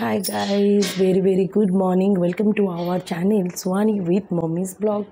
Hi guys, very good morning. Welcome to our channel Swani with Mommy's Blog.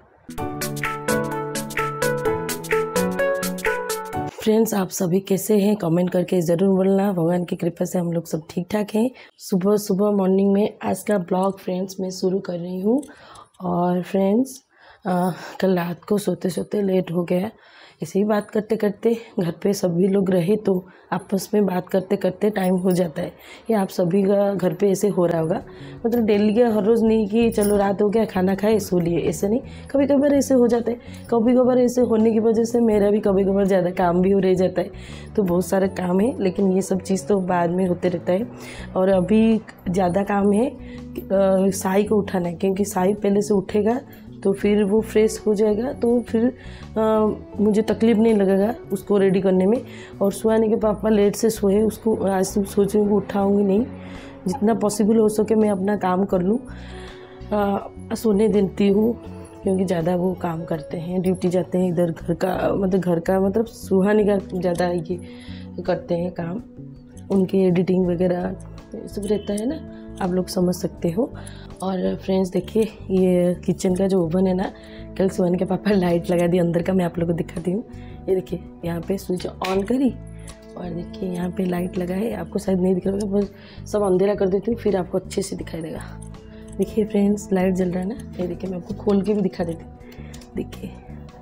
Friends, आप सभी कैसे हैं? Comment करके ज़रूर बोलना। भगवान की कृपा से हम लोग सब ठीक ठाक हैं। सुबह मॉर्निंग में आज का ब्लॉग फ्रेंड्स मैं शुरू कर रही हूँ। और फ्रेंड्स कल रात को सोते सोते लेट हो गया। ऐसे ही बात करते करते घर पे सभी लोग रहे तो आपस में बात करते करते टाइम हो जाता है। ये आप सभी का घर पे ऐसे हो रहा होगा। मतलब डेली का हर रोज़ नहीं कि चलो रात हो गया खाना खाए सो लिए, ऐसे नहीं। कभी कभार ऐसे हो जाता है। कभी कभार ऐसे होने की वजह से मेरा भी कभी कभार ज़्यादा काम भी हो रह जाता है। तो बहुत सारे काम है, लेकिन ये सब चीज़ तो बाद में होते रहता है। और अभी ज़्यादा काम है साई को उठाना है, क्योंकि साई पहले से उठेगा तो फिर वो फ्रेश हो जाएगा, तो फिर मुझे तकलीफ़ नहीं लगेगा उसको रेडी करने में। और सुहानी के पापा लेट से सोए, उसको आज सोच रही हूँ उठाऊँगी नहीं, जितना पॉसिबल हो सके मैं अपना काम कर लूँ, सोने देती हूँ, क्योंकि ज़्यादा वो काम करते हैं, ड्यूटी जाते हैं इधर। घर का मतलब सुहानी का ज़्यादा ये करते हैं काम, उनकी एडिटिंग वगैरह सब रहता है ना, आप लोग समझ सकते हो। और फ्रेंड्स देखिए, ये किचन का जो ओवन है ना, कल सुहानी के पापा लाइट लगा दी अंदर का, मैं आप लोगों को दिखाती हूँ। ये देखिए यहाँ पे स्विच ऑन करी और देखिए यहाँ पे लाइट लगा है। आपको शायद नहीं दिख रहा होगा, बस सब अंधेरा कर देती हूँ, फिर आपको अच्छे से दिखाई देगा। देखिए फ्रेंड्स लाइट जल रहा है ना, ये देखिए मैं आपको खोल के भी दिखा देती हूँ। देखिए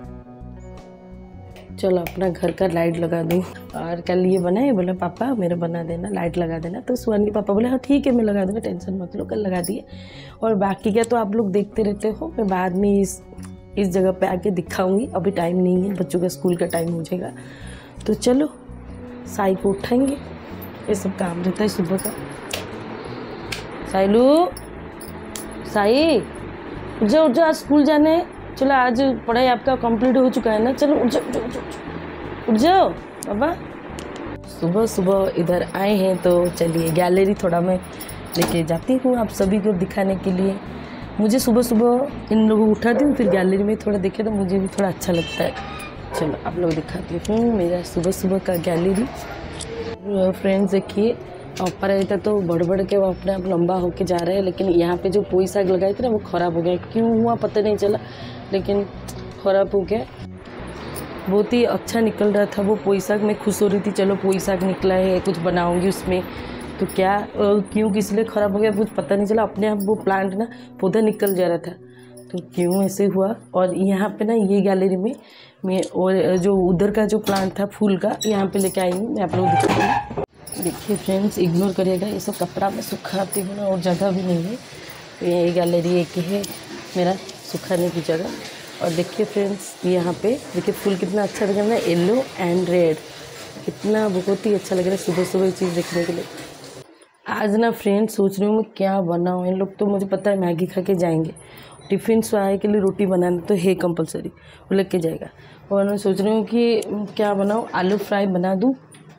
चलो अपना घर का लाइट लगा दूँ। और कल ये बनाए, बोला पापा मेरा बना देना, लाइट लगा देना। तो सुहानी के पापा बोले हाँ ठीक है मैं लगा दूँगा, टेंशन मत लो। कल लगा दिए। और बाकी क्या तो आप लोग देखते रहते हो, मैं बाद में इस जगह पे आके दिखाऊंगी। अभी टाइम नहीं है, बच्चों का स्कूल का टाइम हो जाएगा। तो चलो साई को उठाएंगे, ये सब काम रहता है सुबह का। साई उठ जाओ आज स्कूल जाना है। चलो आज पढ़ाई आपका कंप्लीट हो चुका है ना, चलो उठ जाओ बाबा। सुबह इधर आए हैं तो चलिए गैलरी थोड़ा मैं लेके जाती हूँ आप सभी को दिखाने के लिए। मुझे सुबह इन लोगों को उठाती हूँ, फिर गैलरी में थोड़ा देखे तो मुझे भी थोड़ा अच्छा लगता है। चलो आप लोग दिखाती हूँ मेरा सुबह का गैलरी। फ्रेंड्स देखिए, ऊपर रहता तो बढ़ के वो अपने आप लंबा होके जा रहा है, लेकिन यहाँ पे जो पोई साग लगाए थे ना वो ख़राब हो गया। क्यों हुआ पता नहीं चला, लेकिन ख़राब हो गया। बहुत ही अच्छा निकल रहा था वो पोई साग, मैं खुश हो रही थी चलो पोई साग निकला है, कुछ बनाऊंगी उसमें। तो क्या क्यों किस लिए ख़राब हो गया कुछ पता नहीं चला, अपने आप वो प्लांट ना पौधा निकल जा रहा था। तो क्यों ऐसे हुआ। और यहाँ पे ना ये गैलरी में मैं और जो उधर का जो प्लांट था फूल का, यहाँ पे लेके आई हूँ, मैं आप लोग दिखाती हूँ। देखिए फ्रेंड्स इग्नोर करिएगा, ये सब कपड़ा में सुखाती हूँ ना, और जगह भी नहीं है। तो ये गैलरी एक है मेरा सुखाने की जगह। और देखिए फ्रेंड्स यहाँ पे देखिए फूल कितना अच्छा लग रहा है, येलो एंड रेड, कितना बहुत ही अच्छा लग रहा है सुबह ये चीज़ देखने के लिए। आज ना फ्रेंड्स सोच रही हूँ मैं क्या बनाऊँ। इन लोग तो मुझे पता है मैगी खा के जाएंगे, टिफ़िन स्वाए के लिए रोटी बनाना तो है कंपलसरी, वो लेके जाएगा। और मैं सोच रही हूँ कि क्या बनाऊँ, आलू फ्राई बना दूँ।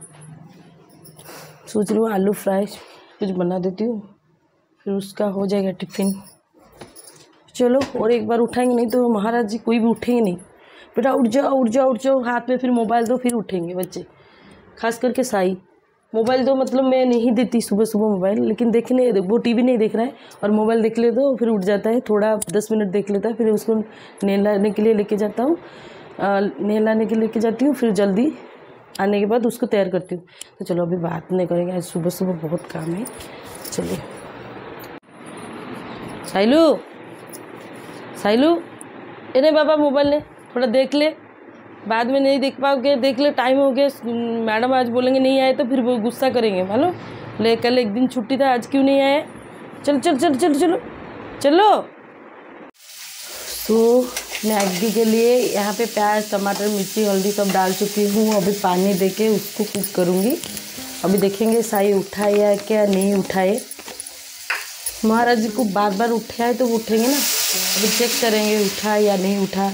सोच रही हूँ आलू फ्राई कुछ बना देती हूँ, फिर उसका हो जाएगा टिफ़िन। चलो और एक बार उठाएंगे, नहीं तो महाराज जी कोई भी उठेंगे नहीं। बेटा उठ जाओ, हाथ में फिर मोबाइल दो, फिर उठेंगे बच्चे, खास करके साई। मोबाइल दो मतलब मैं नहीं देती सुबह मोबाइल, लेकिन देखने वो टीवी नहीं देख रहा है और मोबाइल देख ले तो फिर उठ जाता है, थोड़ा 10 मिनट देख लेता है। फिर उसको नहलाने के लिए लेके जाता हूँ, नहलाने के लेके जाती हूँ, फिर जल्दी आने के बाद उसको तैयार करती हूँ। तो चलो अभी बात नहीं करेंगे, आज सुबह बहुत काम है। चलिए साइलू नहीं बाबा मोबाइल ले, थोड़ा देख ले, बाद में नहीं देख पाओगे, देख ले टाइम हो गया। मैडम आज बोलेंगे नहीं आए तो फिर वो गुस्सा करेंगे, मानो ले कल एक दिन छुट्टी था, आज क्यों नहीं आए। चलो। तो मैगी के लिए यहाँ पे प्याज टमाटर मिर्ची हल्दी सब डाल चुकी हूँ। अभी पानी देके उसको कुक करूँगी। अभी देखेंगे साई उठाए या क्या नहीं उठाए। महाराज जी को बार उठाए तो वो उठेंगे ना, अभी चेक करेंगे उठा या नहीं उठा।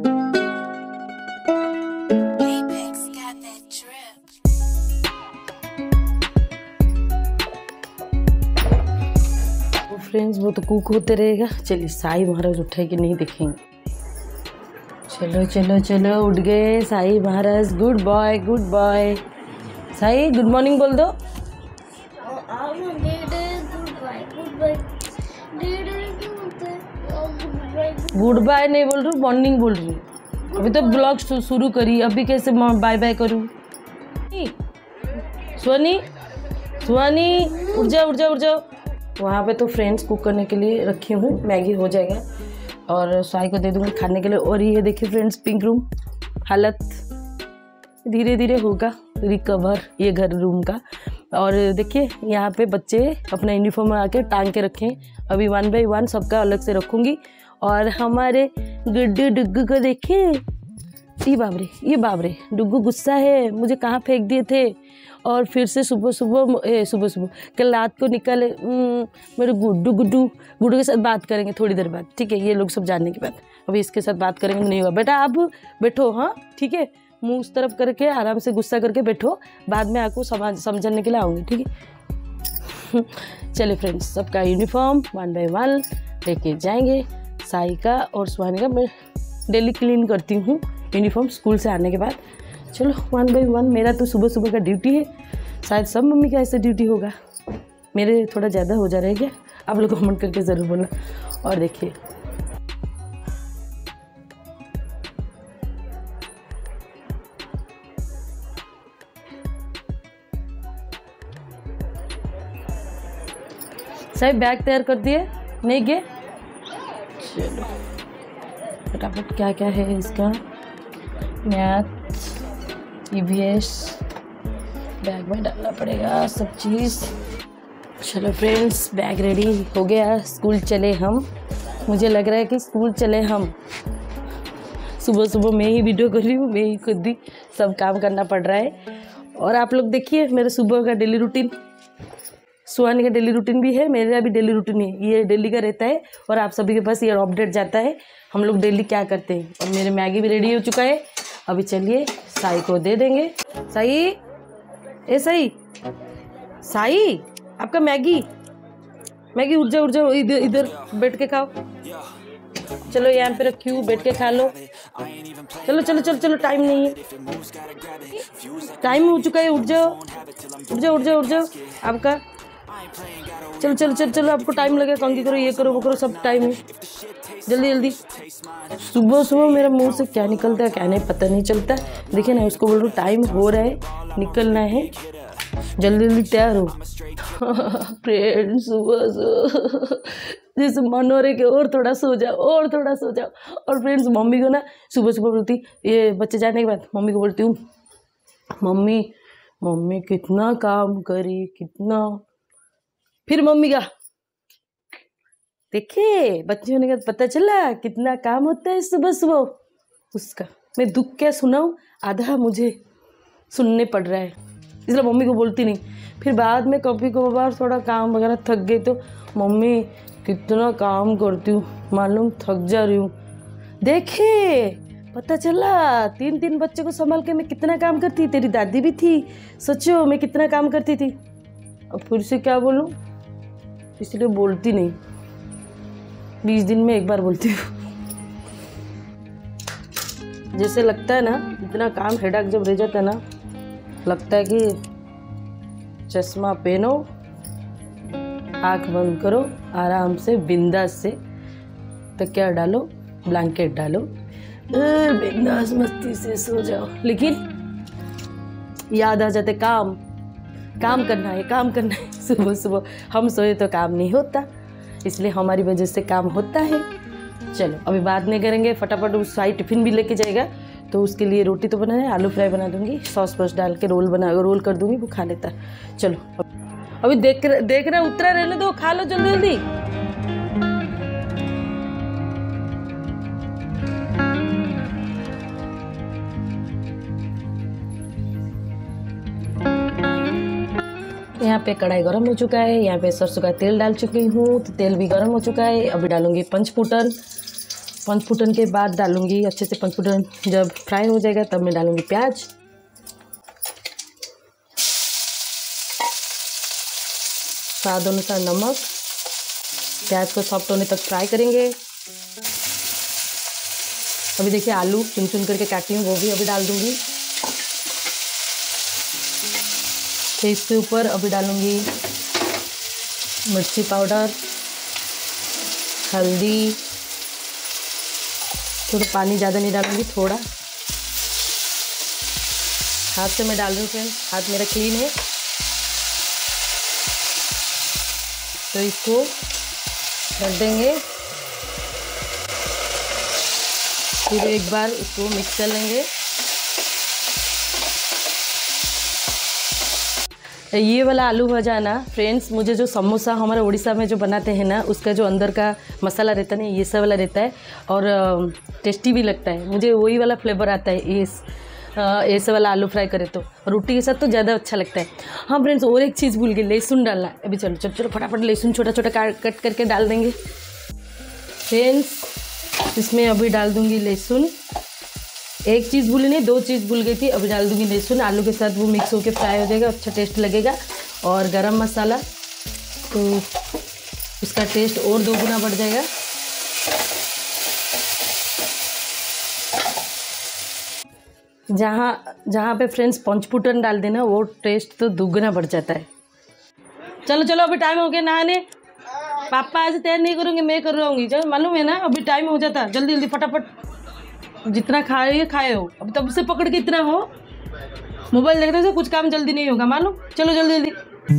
तो फ्रेंड्स वो तो कुक होते रहेगा। चलिए साई महाराज उठाए कि नहीं देखेंगे। चलो उठ गए Sai Maharaj. Good boy. Sai good morning बोल दो। गुड बाय नहीं बोल रही हूँ, मॉर्निंग बोल रही हूँ। अभी तो ब्लॉग शुरू करी, अभी कैसे बाय बाय करूँ? सुहानी सुहानी उठ जाओ उठ जाओ उठ जाओ। वहाँ पे तो फ्रेंड्स कुक करने के लिए रखी हूँ, मैगी हो जाएगा और साई को दे दूँगी खाने के लिए। और ये देखिए फ्रेंड्स, पिंक रूम हालत धीरे धीरे होगा रिकवर ये घर रूम का। और देखिए यहाँ पे बच्चे अपना यूनिफॉर्म आके टांग के रखें, अभी 1 बाय 1 सबका अलग से रखूँगी। और हमारे गुड्डू डुग्गू को देखिए, ये बाबरे डुग्गू गुस्सा है, मुझे कहाँ फेंक दिए थे। और फिर से सुबह सुबह कल रात को निकले मेरे गुड्डू के साथ बात करेंगे थोड़ी देर बाद, ठीक है? ये लोग सब जानने के बाद अभी इसके साथ बात करेंगे नहीं होगा। बेटा आप बैठो, हाँ ठीक है, मुंह उस तरफ करके आराम से गुस्सा करके बैठो, बाद में आपको समझाने के लिए आऊँगी, ठीक है? चलिए फ्रेंड्स, सबका यूनिफॉर्म 1 बाय 1 लेके जाएंगे। साई का और सुहानी का मैं डेली क्लीन करती हूँ यूनिफॉर्म स्कूल से आने के बाद। चलो 1 बाय 1 मेरा तो सुबह सुबह का ड्यूटी है, शायद सब मम्मी का ऐसे ड्यूटी होगा, मेरे थोड़ा ज़्यादा हो जा रहा है क्या? आप लोग कमेंट करके ज़रूर बोलना। और देखिए सही बैग तैयार कर दिए नहीं गए? चलो फटाफट क्या क्या है इसका, मैथ EVS बैग में डालना पड़ेगा सब चीज़। चलो फ्रेंड्स, बैग रेडी हो गया, स्कूल चले हम। मुझे लग रहा है कि स्कूल चले हम। सुबह सुबह मैं ही वीडियो कर रही हूँ, मैं ही खुद ही सब काम करना पड़ रहा है। और आप लोग देखिए मेरा सुबह का डेली रूटीन, सुहानी का डेली रूटीन भी है, मेरा भी डेली रूटीन है, ये डेली का रहता है और आप सभी के पास ये अपडेट जाता है हम लोग डेली क्या करते हैं। और मेरे मैगी भी रेडी हो चुका है, अभी चलिए साई को दे देंगे। साई, ए साई आपका मैगी उठ जाओ, इधर बैठ के खाओ। चलो यहाँ पे रखी हूँ, बैठ के खा लो। चलो टाइम नहीं है, टाइम हो चुका है, उठ जाओ आपका। चलो आपको टाइम लगेगा, कंघी करो, ये करो वो करो, सब टाइम है, जल्दी। सुबह सुबह मेरा मुंह से क्या निकलता है क्या नहीं पता नहीं चलता। देखिए ना, उसको बोल रहा हूँ टाइम हो रहा है, निकलना है, जल्दी तैयार हो। फ्रेंड सुबह जैसे मन हो रहे कि और थोड़ा सो जाओ। और फ्रेंड्स मम्मी को ना सुबह बोलती, ये बच्चे जाने के बाद मम्मी को बोलती हूँ, मम्मी कितना काम करी, कितना। फिर मम्मी का देखिए बच्चे होने का पता चला कितना काम होता है सुबह उसका। मैं दुख क्या सुनाऊँ, आधा मुझे सुनने पड़ रहा है, इसलिए मम्मी को बोलती नहीं। फिर बाद में कभी कभार थोड़ा काम वगैरह थक गई तो मम्मी कितना काम करती हूँ, मालूम थक जा रही हूँ। देखिए पता चला 3 बच्चों को संभाल के मैं कितना काम करती, तेरी दादी भी थी, सोचो मैं कितना काम करती थी। अब फिर से क्या बोलूँ, इसलिए बोलती नहीं, 20 दिन में एक बार बोलती हूँ। जैसे लगता है ना, इतना काम हेडेक जब रह जाता है ना, लगता है कि चश्मा पहनो, आँख बंद करो, आराम से बिंदास से तकिया डालो, ब्लैंकेट डालो, बिंदास मस्ती से सो जाओ। लेकिन याद आ जाते काम करना है। सुबह हम सोए तो काम नहीं होता, इसलिए हमारी वजह से काम होता है। चलो अभी बात नहीं करेंगे, फटाफट उस साई टिफ़िन भी लेके जाएगा, तो उसके लिए रोटी तो बनाना है, आलू फ्राई बना दूंगी, सॉस वॉस डाल के रोल कर दूंगी, वो खा लेता है। चलो अभी देख रहे उतरा रहने दो, खा लो जल्दी। यहाँ पे कढ़ाई गरम हो चुका है, यहाँ पे सरसों का तेल डाल चुकी हूँ, तो तेल भी गरम हो चुका है। अभी डालूंगी पंचफुटन के बाद डालूंगी अच्छे से, पंचफुटन जब फ्राई हो जाएगा तब मैं डालूंगी प्याज, स्वाद अनुसार नमक। प्याज को सॉफ्ट होने तक फ्राई करेंगे। अभी देखिए आलू चुन करके काटी हूँ, वो भी अभी डाल दूंगी। तो इसके ऊपर अभी डालूंगी मिर्ची पाउडर, हल्दी, थोड़ा पानी ज़्यादा नहीं डालूंगी, थोड़ा हाथ से मैं डाल रही हूँ फ्रेंड्स, हाथ मेरा क्लीन है। तो इसको रख देंगे, फिर एक बार इसको मिक्स कर लेंगे। ये वाला आलू भजा ना फ्रेंड्स, मुझे जो समोसा हमारे उड़ीसा में जो बनाते हैं ना, उसका जो अंदर का मसाला रहता है ना, ये सब वाला रहता है और टेस्टी भी लगता है। मुझे वही वाला फ्लेवर आता है ऐसे वाला आलू फ्राई करे तो, रोटी के साथ तो ज़्यादा अच्छा लगता है। हाँ फ्रेंड्स, और एक चीज़ भूल गई, लहसुन डालना। अभी चलो चलो चलो फटाफट लहसुन छोटा छोटा कट करके डाल देंगे फ्रेंड्स। इसमें अभी डाल दूँगी लहसुन। एक चीज़ भूली नहीं, 2 चीज़ भूल गई थी। अभी डाल दूँगी लहसुन, आलू के साथ वो मिक्स होके फ्राई हो जाएगा, अच्छा टेस्ट लगेगा। और गरम मसाला, तो उसका टेस्ट और 2 गुना बढ़ जाएगा। जहाँ पे फ्रेंड्स पंचफुटन डाल देना, वो टेस्ट तो दुगना बढ़ जाता है। चलो चलो अभी टाइम हो गया नहाने। पापा आज तैयार नहीं करूँगी, मैं कर रहा हूँ। चलो मालूम है ना, अभी टाइम हो जाता है। जल्दी जल्दी फटाफट, जितना खाए हो। अब तब से पकड़ के इतना हो, मोबाइल देखने से कुछ काम जल्दी नहीं होगा मालूम। चलो जल्दी जल्दी।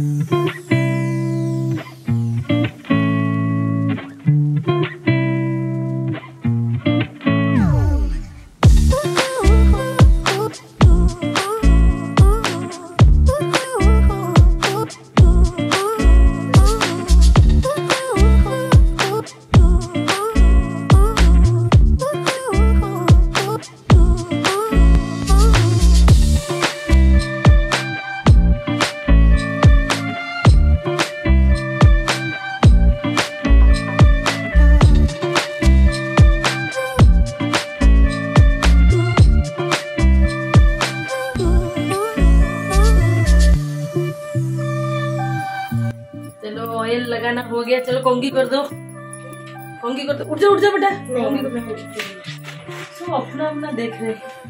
ऑयल लगाना हो गया, चलो कंघी कर दो, कंघी कर दो। उठ जा बेटा, कंघी कर। सब अपना अपना देख रहे।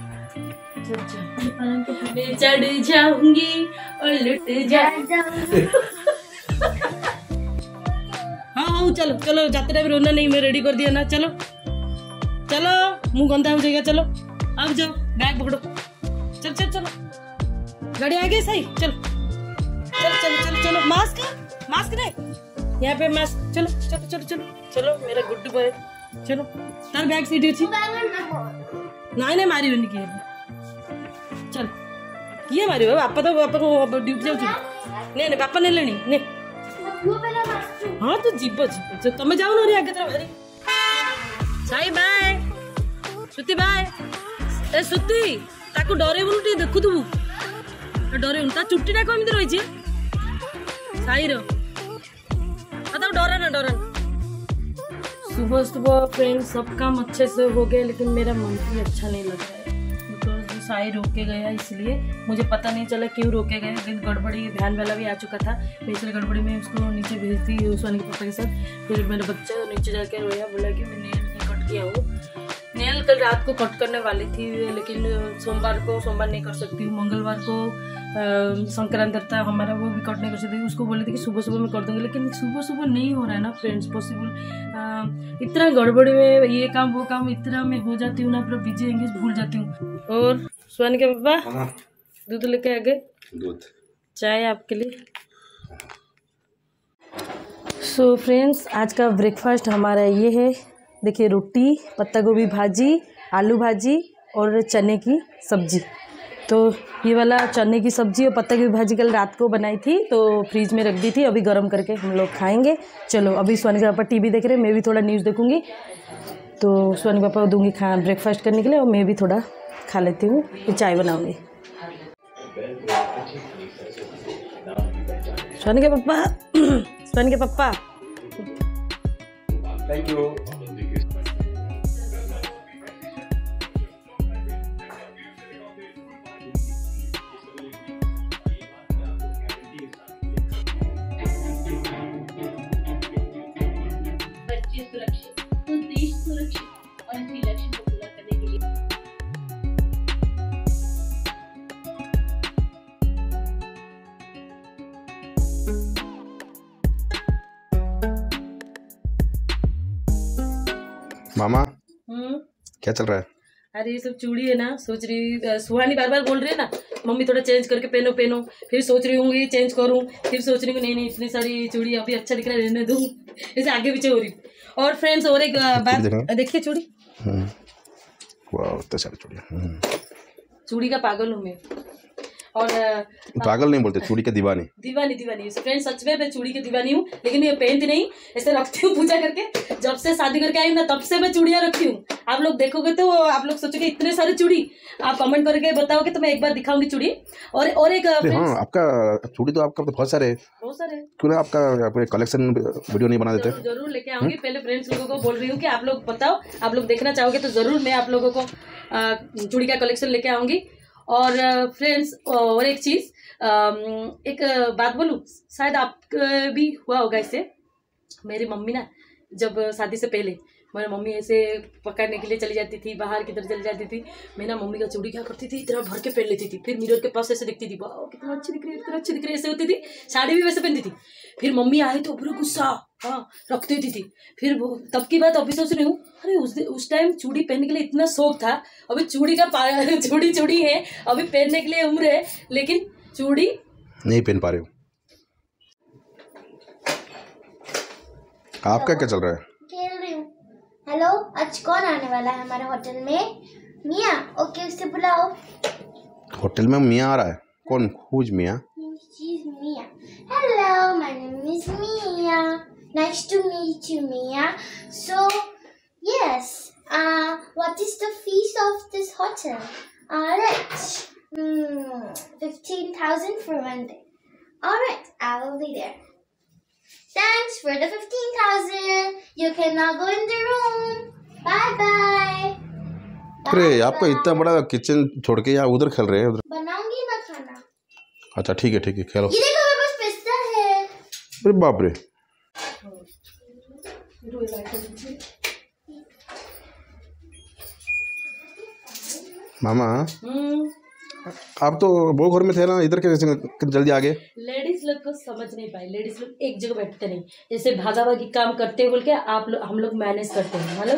मैं चढ़ जाऊंगी और लुट जाऊंगी। हाँ चलो चलो, जाते टाइम रोना नहीं, मैं रेडी कर दिया ना। चलो चलो, मुंह गंदा हो जाएगा। चलो अब जाओ, बैग पकड़ो। चल चल चलो, गाड़ी आ गई सही। चलो चलो चलो चलो चलो, मास्क नहीं, यहाँ पे मास्क। चलो चलो चलो चलो चलो, मेरा गुड्डू बॉय। चलो तार बैग सीट अच्छी नहीं मारी होनी की। चल किए मारी बापा, तो बापा को ड्यूटी जाऊ। नहीं बापा ने लेनी ने। हाँ तो जीव तुम जाओ ना आगे तरह भारी। साई बाय, सुती बाय। ए सुती, ताकू डरेबुनु टे देखु थबु, डरेबुनु। ता चुट्टीटा केमिति रहिछि साई रो, तो डरा ना डरा। सुबह सुबह फ्रेंड्स सब काम अच्छे से हो गया, लेकिन मेरा मन भी अच्छा नहीं लग रहा है। बिकॉज साई रोके गया, इसलिए मुझे पता नहीं चला क्यों रोके गए। लेकिन गड़बड़ी, वैन वाला भी आ चुका था, मैं इसलिए गड़बड़ी में उसको नीचे भेज दी सोनी के पापा के साथ। फिर मेरा बच्चा नीचे जाके रोया, बोला कि मैं नेल नहीं कट किया हूँ। नेल कल रात को कट करने वाली थी, लेकिन सोमवार नहीं कर सकती हूँ। मंगलवार को संक्रांति था हमारा, वो भी कट नहीं कर सकती। उसको बोले थे कि सुबह सुबह मैं कर दूंगी, लेकिन सुबह सुबह नहीं हो रहा है ना फ्रेंड्स पॉसिबल। इतना गड़बड़ी में ये काम वो काम इतना मैं हो जाती हूँ ना, पूरा बिजी एंगेज भूल जाती हूँ। और सुहानी के पापा दूध लेके आ गए, दूध चाय आपके लिए। सो फ्रेंड्स, आज का ब्रेकफास्ट हमारा ये है। देखिए, रोटी, पत्ता गोभी भाजी, आलू भाजी और चने की सब्जी। तो ये वाला चने की सब्जी और पत्ता गोभी भाजी कल रात को बनाई थी, तो फ्रीज में रख दी थी। अभी गर्म करके हम लोग खाएंगे। चलो अभी सोनी के पापा टीवी देख रहे हैं, मैं भी थोड़ा न्यूज़ देखूंगी। तो सोनी पापा को दूंगी खा ब्रेकफास्ट करने के लिए, और मैं भी थोड़ा खा लेती हूँ, फिर चाय बनाऊँगी। सोनी के पापा, सोनी के पापा, थैंक यू। सुरक्षित तो देश सुरक्षित, और इसी लक्ष्य को पूरा करने के लिए मामा क्या चल रहा है? अरे ये सब चूड़ी है ना, सोच रही सुहानी बार बार बोल रही है ना मम्मी थोड़ा चेंज करके पहनो पहनो, फिर सोच रही हूँ ये चेंज करूँ, फिर सोच रही हूँ नहीं इतनी सारी चूड़ी अभी अच्छा दिख रहा है रहने दूँ, ऐसे आगे पीछे हो रही। और फ्रेंड्स और एक बात देखिए चूड़ी, वाह इतने सारी चूड़ियाँ। चूड़ी का पागल हूँ मैं। और पागल नहीं बोलते, चूड़ी के दीवानी। दीवानी फ्रेंड्स, सच में मैं चूड़ी की दीवानी हूँ, लेकिन ये पहनती नहीं, ऐसे रखती हूँ पूजा करके। जब से शादी करके आई हूँ ना तब से मैं चूड़ियाँ रखती हूँ। आप लोग देखोगे तो आप लोग सोचोगे इतने सारे चूड़ी, आप कमेंट करके बताओगे तो मैं एक बार दिखाऊंगी चूड़ी। और एक हाँ, आपका चूड़ी तो आपका बहुत सारे क्यों ना आपका कलेक्शन वीडियो नहीं बना देते? जरूर लेके आऊंगी। पहले फ्रेंड्स लोगों को बोल रही हूँ कि आप लोग बताओ, आप लोग देखना चाहोगे तो जरूर मैं आप लोगों को चूड़ी का कलेक्शन लेके आऊंगी। और फ्रेंड्स और एक चीज, एक बात बोलूं, शायद आप भी हुआ होगा इससे। मेरी मम्मी ना जब शादी से पहले मेरी मम्मी ऐसे पकड़ने के लिए चली जाती थी, बाहर किधर चली जाती थी, मैं ना मम्मी का चूड़ी क्या करती थी इतना भर के पहन लेती थी, फिर मिरर के पास ऐसे दिखती थी, वाह कितना अच्छी दिख रही है, कितना अच्छी दिख रही है, ऐसे होती थी। साड़ी भी वैसे पहनती थी। फिर मम्मी आए तो पूरा गुस्सा, हाँ रख देती थी। फिर तब की बात अभी सोच रही हूँ, अरे उस टाइम चूड़ी पहनने के लिए इतना शौक था, अभी चूड़ी का चूड़ी है, अभी पहनने के लिए उम्र है, लेकिन चूड़ी नहीं पहन पा रहे हो। आपका क्या चल रहा है? खेल रही हूँ। हेलो, आज कौन आने वाला है हमारे होटल में? मिया। ओके, उससे बुलाओ। होटल में मिया आ रहा है? कौन? Who's Mia? She's Mia. Hello, my name is Mia. Nice to meet you, Mia. So, yes. What is the fees of this hotel? Alright. 15,000 for one day. Alright, I will be there. Thanks for the 15,000. You can now go in the room. Bye bye. अरे आपका इतना बड़ा kitchen छोड़ के यहाँ उधर खेल रहे हैं? उधर बनाऊंगी ना खाना। अच्छा ठीक है खेलो। ये देखो मेरे पास पिस्ता है। अरे बाप रे। मामा आप तो वो घर में थे ना, इधर कैसे जल्दी आ गए? लेडीज लोग को समझ नहीं पाए, लेडीज लोग एक जगह बैठते नहीं, जैसे भागा भागी काम करते बोल के हम लोग मैनेज करते हैं, मतलब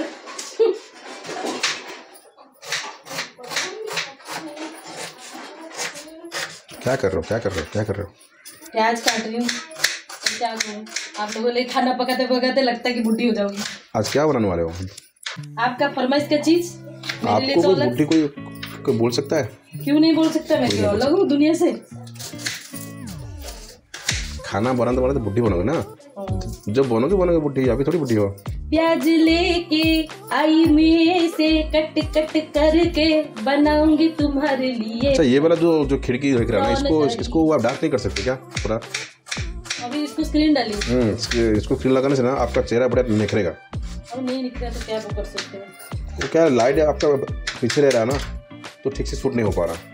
क्या कर रहे हो? प्याज काट रही हूँ। क्या करूँ, आप लोगों ने खाना पकाते पकाते लगता है कि बुढ़ी हो जाऊंगी। आज क्या बनाने वाले हो? आपका फरमाइश का चीज मेरे लिए तो अलग। बुढ़ी कोई बोल सकता है? क्यों नहीं बोल सकता, मैं क्यों अलग हूँ दुनिया से। खाना बनाते बुढ़ी बनोगे ना, जब बनोगे बुढ़ी, अभी थोड़ी बुढ़ी हो। प्याज लेके आई में से कट करके बनाऊंगी तुम्हारे लिए। अच्छा ये वाला जो खिड़की दिख रहा है ना, इसको आप डार्क नहीं कर सकते क्या पूरा? अभी इसको स्क्रीन डाली। इसको स्क्रीन लगाने से ना आपका चेहरा बड़ा निखरेगा। अब नहीं निकला तो क्या कर सकते हैं? वो क्या लाइट आपका पीछे रह रहा है ना, तो ठीक से शूट नहीं हो पा रहा।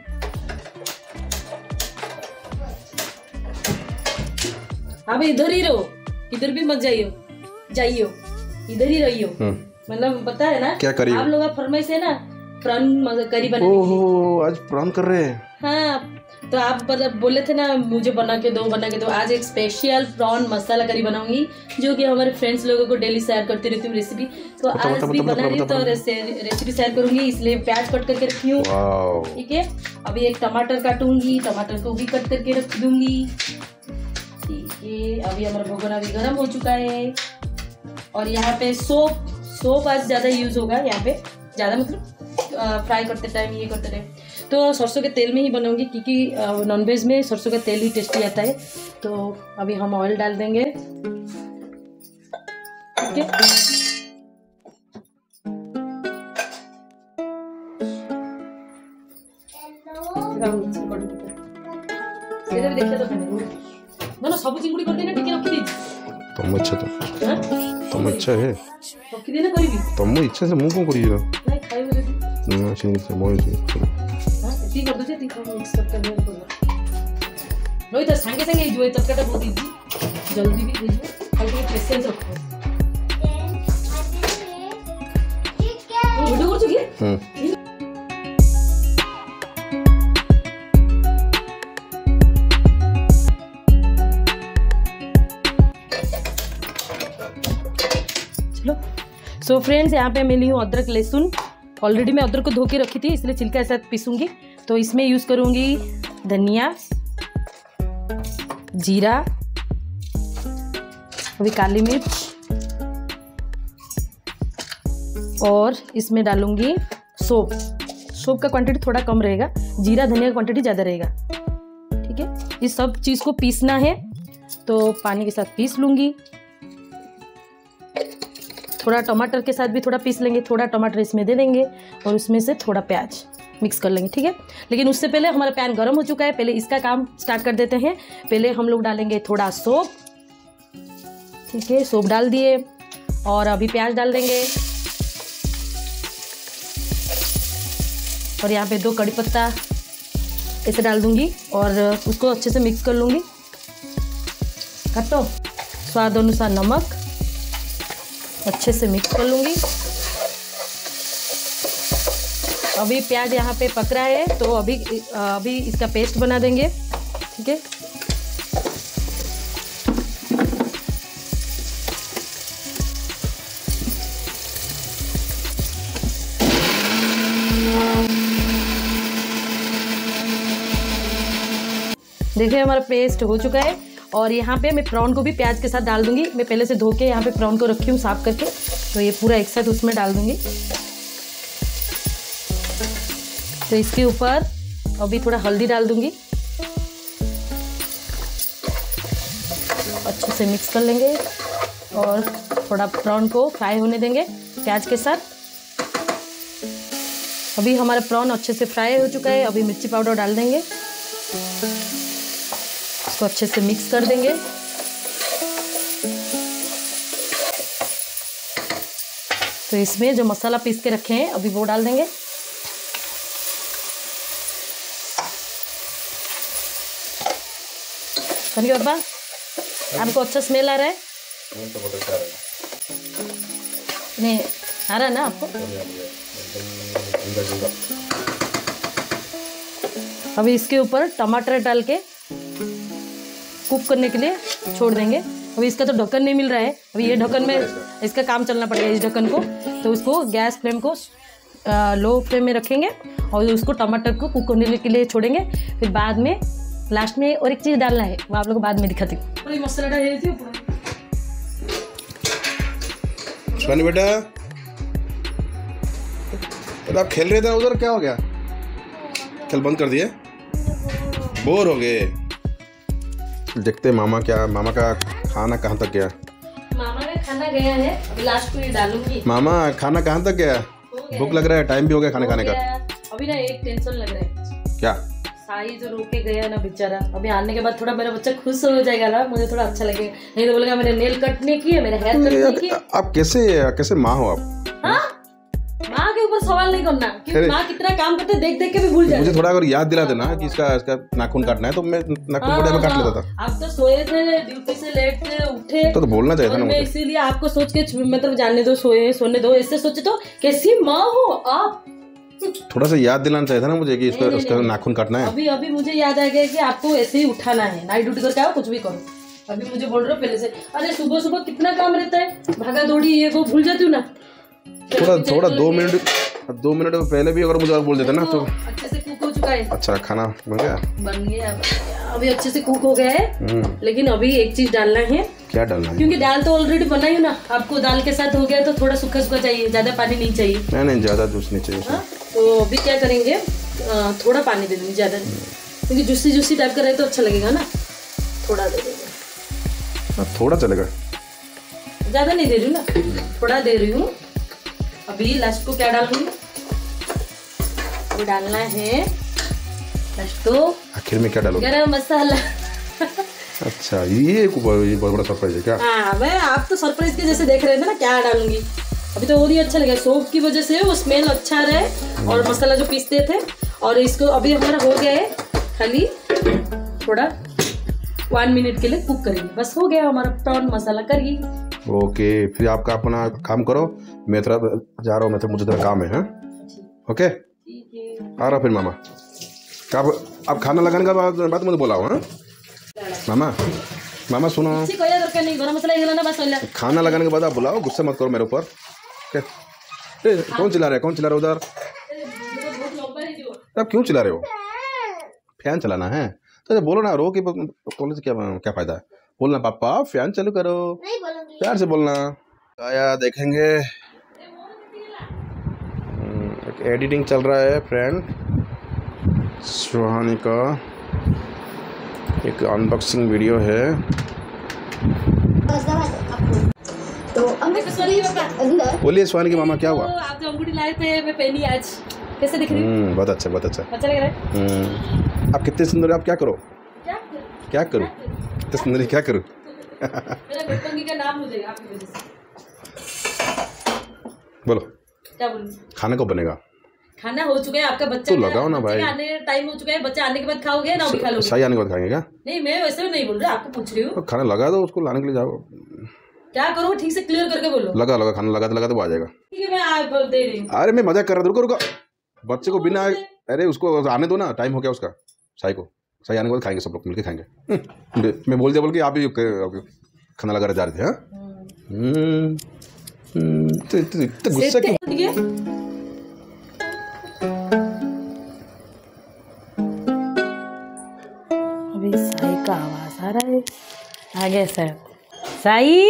अब इधर ही रहो, इधर भी मत जाइयो, इधर ही रहियो। मतलब पता है ना क्या करिए? आप लोग का फरमाइश है ना प्रॉन करी बनाने की। ओहो, आज प्रॉन कर रहे हैं। हाँ, तो आप मतलब बोले थे ना मुझे बना के दो। आज एक स्पेशल प्रॉन मसाला करी बनाऊंगी, जो कि हमारे फ्रेंड्स लोगों को डेली शेयर करती रहती हूँ रेसिपी। तो आज भी बना रही हूँ, तो रेसिपी शेयर करूंगी, इसलिए प्याज कट करके रखी हूँ। ठीक है, अभी एक टमाटर काटूंगी, टमाटर को भी कट करके रख दूंगी। ठीक है, अभी हमारा भगोना भी गर्म हो चुका है। और यहाँ पे सोप आज ज़्यादा यूज़ होगा, यहाँ पे ज़्यादा मतलब फ्राई करते टाइम ये करते टाइम। तो सरसों के तेल में ही बनाऊंगी, क्योंकि नॉनवेज में सरसों का तेल ही टेस्टी आता है। तो अभी हम ऑयल डाल देंगे। ठीक है, देखिए सब चिंगुड़ी कर देना, ठीक है, रखी दीजिए। तुम अच्छा तुम अच्छा है, रखी देना कोई भी। तुम इच्छा से मुंह कौन करिएगा? नहीं खाई बोले ना ठीक से मोय से हां ठीक कर दो, ठीक है, मिक्स करके दे दो। रोई तो संगे संगे जो चटकटा बहुत इजी, जल्दी भी भेजो, खाली पेशेंस रखो। ठीक है, वीडियो कर चुकी चलो। सो फ्रेंड्स, यहाँ पे मैं ली हूँ अदरक लहसुन ऑलरेडी मैं अदरक को धो के रखी थी, इसलिए छिलका के साथ पीसूंगी। तो इसमें यूज़ करूँगी धनिया, जीरा, अभी काली मिर्च, और इसमें डालूंगी सौंफ। सौंफ का क्वांटिटी थोड़ा कम रहेगा, जीरा धनिया का क्वांटिटी ज़्यादा रहेगा। ठीक है, इस सब चीज़ को पीसना है, तो पानी के साथ पीस लूँगी। थोड़ा टमाटर के साथ भी थोड़ा पीस लेंगे, थोड़ा टमाटर इसमें दे देंगे और उसमें से थोड़ा प्याज मिक्स कर लेंगे। ठीक है, लेकिन उससे पहले हमारा पैन गर्म हो चुका है, पहले इसका काम स्टार्ट कर देते हैं। पहले हम लोग डालेंगे थोड़ा सौंफ। ठीक है, सौंफ डाल दिए और अभी प्याज डाल देंगे और यहाँ पे 2 कड़ी पत्ता ऐसे डाल दूंगी और उसको अच्छे से मिक्स कर लूँगी। काटो, स्वाद अनुसार नमक, अच्छे से मिक्स कर लूँगी। अभी प्याज यहाँ पे पक रहा है, तो अभी इसका पेस्ट बना देंगे। ठीक है, देखिए हमारा पेस्ट हो चुका है और यहाँ पे मैं प्रॉन को भी प्याज के साथ डाल दूंगी। मैं पहले से धो के यहाँ पे प्रॉन को रखी हूँ साफ करके, तो ये पूरा एक साथ उसमें डाल दूंगी। तो इसके ऊपर अभी थोड़ा हल्दी डाल दूंगी, अच्छे से मिक्स कर लेंगे और थोड़ा प्रॉन को फ्राई होने देंगे प्याज के साथ। अभी हमारा प्रॉन अच्छे से फ्राई हो चुका है। अभी मिर्ची पाउडर डाल देंगे, इसको अच्छे से मिक्स कर देंगे। तो इसमें जो मसाला पीस के रखे हैं अभी वो डाल देंगे। करिए बाबा, आपको अच्छा स्मेल आ रहा है? नहीं आ रहा है ना आपको? अभी इसके ऊपर टमाटर डाल के कुक करने के लिए छोड़ देंगे। अभी इसका तो ढक्कन नहीं मिल रहा है, अभी ये ढक्कन में इसका काम चलना पड़ेगा इस ढक्कन को। तो उसको गैस फ्लेम को लो फ्लेम में रखेंगे और उसको टमाटर को कुक करने के लिए छोड़ेंगे। फिर बाद में लास्ट में और एक चीज़ डालना है, वो आप लोग को बाद में दिखाती हूँ। मसाला डाल देती हूँ। बेटा आप खेल रहे थे उधर, क्या हो गया? खेल बंद कर दिए, बोर हो गए? देखते मामा का खाना कहाँ तक गया। मामा का खाना गया है, अभी लास्ट में डालूंगी। मामा खाना कहाँ तक गया? भूख लग रहा है, टाइम भी हो गया खाने खाने का। अभी ना एक टेंशन लग रहा है। क्या? साई जो रोके गया ना बेचारा, अभी आने के बाद थोड़ा मेरा बच्चा खुश हो जाएगा ना, मुझे थोड़ा अच्छा लगेगा। नहीं तो बोलेगा मेरे नेल कटने की है, मेरे हेयर कटने की। आप कैसे माँ हो आप? हाँ? माँ के ऊपर सवाल नहीं करना, क्योंकि माँ कितना काम करते देख देख के भी भूल जाती। मुझे थोड़ा अगर याद दिला देना कि इसका नाखून काटना है, तो मैं नाखून बढ़िया में काट लेता था। आप तो सोए थे, ड्यूटी से लेट थे, उठे तो बोलना चाहिए था ना मुझे। इसीलिए आपको सोच के मतलब जानने दो, सोने दो, ऐसे सोचे तो कैसी माँ हो आप। थोड़ा सा याद दिलाना चाहिए था ना मुझे कि इसका नाखून काटना है। अभी मुझे याद आ गया कि आपको ऐसे ही उठाना है, नाइट ड्यूटी करके आओ, कुछ भी करो। अभी मुझे बोल रहे हो पहले से, अरे सुबह सुबह कितना काम रहता है, भागा दौड़ी ये वो भूल जाती हूँ ना। थोड़ा 2 मिनट पहले भी अगर मुझे बोल देते ना तो। अच्छे से कुक हो चुका है। अच्छा, खाना बन गया। अभी अच्छे से कुक हो गया है, लेकिन अभी एक चीज डालना है। क्या डालना है? क्योंकि दाल तो ऑलरेडी बनाई हूँ ना, आपको दाल के साथ हो गया तो थोड़ा सूखा सूखा चाहिए, ज्यादा पानी नहीं चाहिए। नहीं ज्यादा जूस नहीं चाहिए। तो अभी क्या करेंगे, थोड़ा पानी दे दूंगी, ज्यादा नहीं, क्योंकि जूसी टाइप का रहे तो अच्छा लगेगा ना। थोड़ा दे देंगे। थोड़ा चलेगा, ज्यादा नहीं दे रही हूँ ना, थोड़ा दे रही हूँ। अभी लास्ट को क्या डालूंगी, डालना है लास्ट को आखिर में क्या डालोगे? गरम मसाला। अच्छा, ये बहुत बड़ा सरप्राइज है क्या? हाँ, मैं आप तो सरप्राइज के जैसे देख रहे थे ना, क्या डालूंगी। अभी तो और ही अच्छा लगा, सौंफ की वजह से वो स्मेल अच्छा रहे और मसाला जो पीसते थे। और इसको अभी हमारा हो गया है, खाली थोड़ा 1 मिनट के लिए कुक करेंगे, बस हो गया हमारा प्रॉन मसाला करी। ओके, फिर आपका अपना काम करो, मैं थोड़ा जा रहा हूँ, मुझे थोड़ा काम है। ओके, आ रहा फिर मामा। आप खाना लगाने का बात मुझे बोला हो। मामा सुनो, गरम मसाला बस। खाना लगाने के बाद आप बुलाओ, गुस्सा मत करो मेरे ऊपर। ओके, कौन चिल्ला रहा है, कौन चिल्ला रहा है उधर? अब क्यों चिल्ला रहे हो? फैन चलाना है तो बोलो ना, रो के बोलने से क्या फायदा है? बोलना पापा फैन चालू करो, नहीं बोलूंगी। प्यार से बोलना। आया देखेंगे, एडिटिंग चल रहा है फ्रेंड। सुहानी का एक अनबॉक्सिंग वीडियो है। तो अंदर बोलिए सुहानी की मामा क्या हुआ? आप जो अंगूठी लाए थे मैं पहनी आज, कैसे दिख रही है? बहुत अच्छा, बहुत अच्छा। अच्छा लग रहा है? आप कितने सुंदर है, आप क्या करो? क्या करूँ? कितने सुंदर है, क्या करूँ? मेरा बेटंगी का नाम हो जाएगा आपकी वजह से। बोलो क्या बोलूं? खाना कब बनेगा? खाना हो चुका है, आपका बच्चा तो लगाओ ना भाई। आने टाइम हो चुका है, बच्चा आने के बाद खाओगे ना? अभी खा लोगे? सही आने के बाद खाएंगे क्या? नहीं मैं वैसे नहीं बोल रहा, आपको पूछ रही हूँ। तो खाना लगा दो, उसको लाने के लिए जाओ। क्या करूँ, ठीक से क्लियर करके बोलो। लगा खाना लगा तो वो आ जाएगा। ठीक है मैं आप दे रही हूँ। अरे मैं मजाक कर रहा था, रुको रुको। बच्चे को बिना, अरे उसको आने दो ना, टाइम हो गया उसका। साई को सही आने के बाद खाएंगे, सब लोग मिलके खाएंगे। मैं बोल दिया बोल के आप ही खाना लगा जा रहे थे। हाँ तो गुस्सा क्यों? अभी साई का आवाज आ रहा है, आ गया सर। साई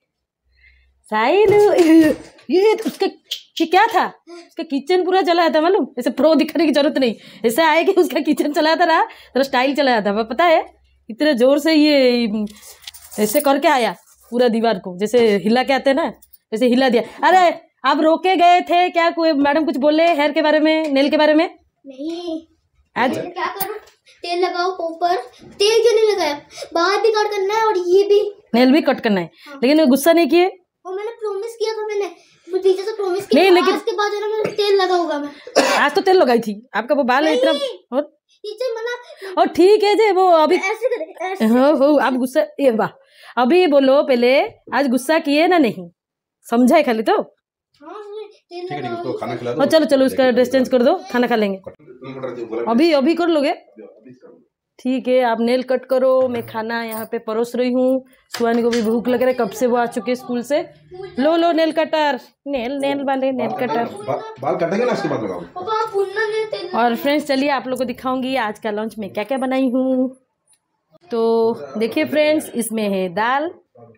ये उसका क्या था? उसका किचन पूरा चलाया था मालूम, ऐसे प्रो दिखाने की जरूरत नहीं, ऐसे आए कि उसका किचन चलाया था ना, तो स्टाइल चलाया था। पता है इतने जोर से ये ऐसे करके आया पूरा दीवार को, जैसे हिला के आते हैं ना, जैसे हिला दिया। अरे आप रोके गए थे क्या? कोई मैडम कुछ बोले हेयर के बारे में, नेल के बारे में? नहीं। आज क्या करूं? तेल लगाओ ऊपर। तेल क्यों नहीं लगाया? बाहर भी कट करना है और ये भी नेल भी कट करना है। लेकिन वो गुस्सा नहीं किए? वो मैंने प्रॉमिस किया था, मैंने टीचर से प्रॉमिस किया। नहीं, लेकिन आज के बाद है ना मैं तेल लगाऊंगा। मैं आज तो तेल लगाई थी, आपका वो बाल है इतना। और टीचर मना। और ठीक है जे वो अभी ऐसे करे ऐसे। हो आप गुस्सा, ये वाह। अभी बोलो पहले, आज गुस्सा किए ना नहीं? समझा है खाली तो? हाँ तेल ठीक है, लगाओ। उसको खाना खिला दो। और चलो उसका ड्रेस चेंज कर दो, खाना खा लेंगे। अभी कर लोगे? ठीक है, आप नेल कट करो, मैं खाना यहाँ पे परोस रही हूँ। सुहानी को भी भूख लग रहा है, कब से वो आ चुके हैं स्कूल से। लो नेल कटर, नेल वाले नेल कटर। बाल काटेंगे ना, उसके बाद लगाओ। पापा आप भूलना नहीं तेल। और फ्रेंड्स चलिए आप लोग को दिखाऊंगी आज का लंच में क्या क्या बनाई हूँ। तो देखिए फ्रेंड्स, इसमें है दाल,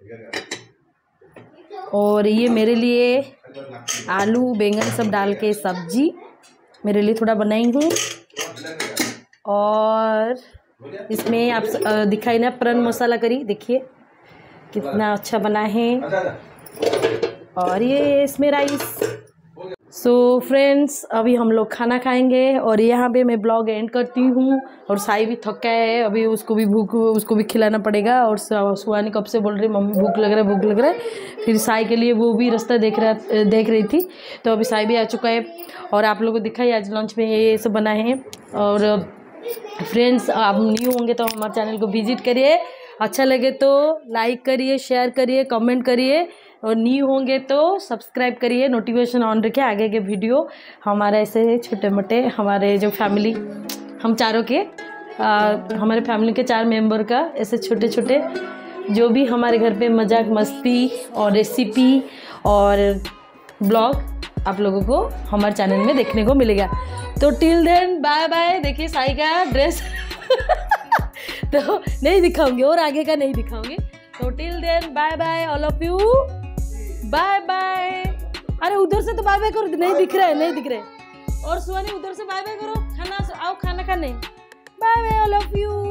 और ये मेरे लिए आलू बैंगन सब डाल के सब्जी मेरे लिए थोड़ा बनाई हूँ। और इसमें आप दिखाई ना प्रन मसाला करी, देखिए कितना अच्छा बना है। और ये इसमें राइस। सो फ्रेंड्स अभी हम लोग खाना खाएंगे और यहाँ पे मैं ब्लॉग एंड करती हूँ। और साई भी थका है, अभी उसको भी खिलाना पड़ेगा। और सुहानी कब से बोल रही मम्मी भूख लग रहा है। फिर साई के लिए वो भी रास्ता देख रही थी, तो अभी साई भी आ चुका है। और आप लोगों को दिखाई आज लंच में ये सब बना है। और फ्रेंड्स आप न्यू होंगे तो हमारे चैनल को विजिट करिए, अच्छा लगे तो लाइक करिए, शेयर करिए, कमेंट करिए। और न्यू होंगे तो सब्सक्राइब करिए, नोटिफिकेशन ऑन रखिए। आगे के वीडियो हमारे ऐसे छोटे मोटे हमारे जो फैमिली हम चारों के हमारे फैमिली के 4 मेंबर का ऐसे छोटे छोटे जो भी हमारे घर पे मजाक मस्ती और रेसिपी और ब्लॉग आप लोगों को हमारे चैनल में देखने को मिलेगा। तो टिल देन बाय बाय। देखिए साई का ड्रेस तो नहीं दिखाऊंगी और आगे का नहीं दिखाऊंगी। तो till then bye bye all of you, bye bye. अरे उधर से तो बाय बाय करो, नहीं दिख रहे। और सुहानी उधर से बाय बाय करो, खाना आओ खाना खाने। Bye bye all of you.